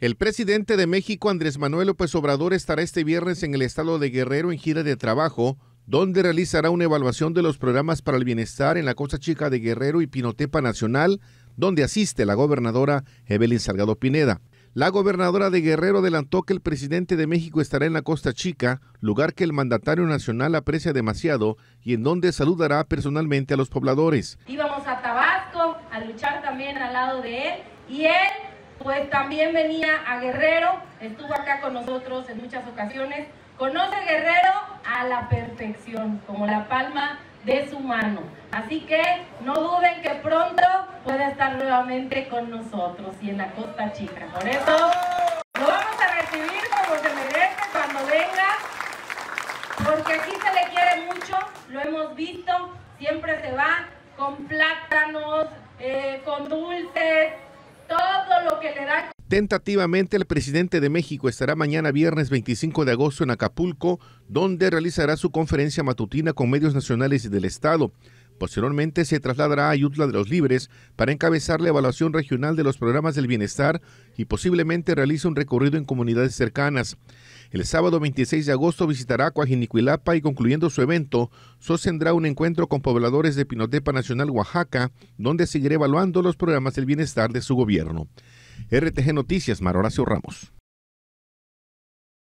El presidente de México, Andrés Manuel López Obrador, estará este viernes en el estado de Guerrero en gira de trabajo, donde realizará una evaluación de los programas para el bienestar en la Costa Chica de Guerrero y Pinotepa Nacional, donde asiste la gobernadora Evelyn Salgado Pineda. La gobernadora de Guerrero adelantó que el presidente de México estará en la Costa Chica, lugar que el mandatario nacional aprecia demasiado y en donde saludará personalmente a los pobladores. Íbamos a Tabasco a luchar también al lado de él y él pues también venía a Guerrero, estuvo acá con nosotros en muchas ocasiones, conoce Guerrero a la perfección, como la palma de su mano. Así que no duden que pronto pueda estar nuevamente con nosotros y en la Costa Chica. Por eso lo vamos a recibir como se merece cuando venga, porque aquí se le quiere mucho, lo hemos visto, siempre se va con plátanos, con dulces, todo lo que le dan. Tentativamente, el presidente de México estará mañana viernes 25 de agosto en Acapulco, donde realizará su conferencia matutina con medios nacionales y del Estado. Posteriormente se trasladará a Ayutla de los Libres para encabezar la evaluación regional de los programas del bienestar y posiblemente realice un recorrido en comunidades cercanas. El sábado 26 de agosto visitará Coajinicuilapa y concluyendo su evento, sostendrá un encuentro con pobladores de Pinotepa Nacional, Oaxaca, donde seguirá evaluando los programas del bienestar de su gobierno. RTG Noticias, Mar Horacio Ramos.